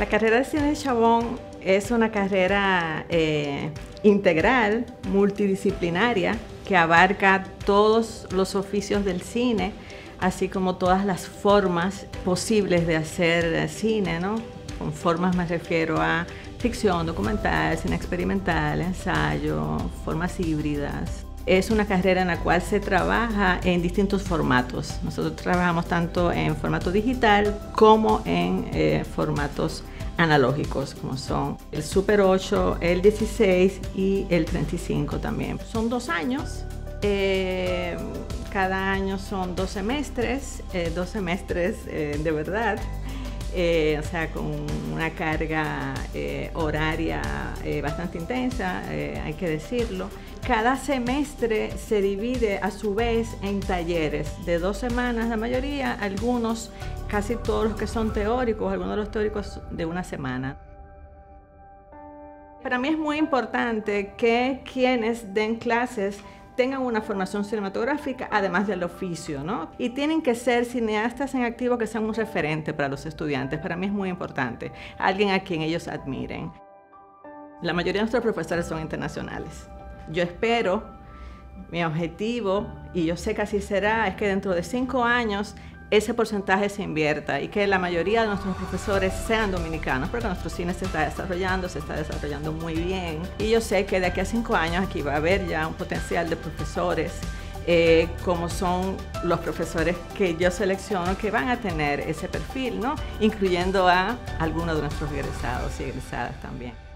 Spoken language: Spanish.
La carrera de cine de Chabón es una carrera integral, multidisciplinaria, que abarca todos los oficios del cine, así como todas las formas posibles de hacer cine, ¿no? Con formas me refiero a ficción, documental, cine experimental, ensayo, formas híbridas. Es una carrera en la cual se trabaja en distintos formatos. Nosotros trabajamos tanto en formato digital como en formatos analógicos, como son el Super 8, el 16 y el 35 también. Son 2 años. Cada año son 2 semestres, de verdad. O sea, con una carga horaria bastante intensa, hay que decirlo. Cada semestre se divide a su vez en talleres de 2 semanas, la mayoría, algunos, casi todos los que son teóricos, algunos de los teóricos de 1 semana. Para mí es muy importante que quienes den clases tengan una formación cinematográfica, además del oficio, ¿no? Y tienen que ser cineastas en activo que sean un referente para los estudiantes. Para mí es muy importante, alguien a quien ellos admiren. La mayoría de nuestros profesores son internacionales. Yo espero, mi objetivo, y yo sé que así será, es que dentro de 5 años ese porcentaje se invierta y que la mayoría de nuestros profesores sean dominicanos, porque nuestro cine se está desarrollando muy bien. Y yo sé que de aquí a 5 años aquí va a haber ya un potencial de profesores, como son los profesores que yo selecciono, que van a tener ese perfil, ¿no? Incluyendo a algunos de nuestros egresados y egresadas también.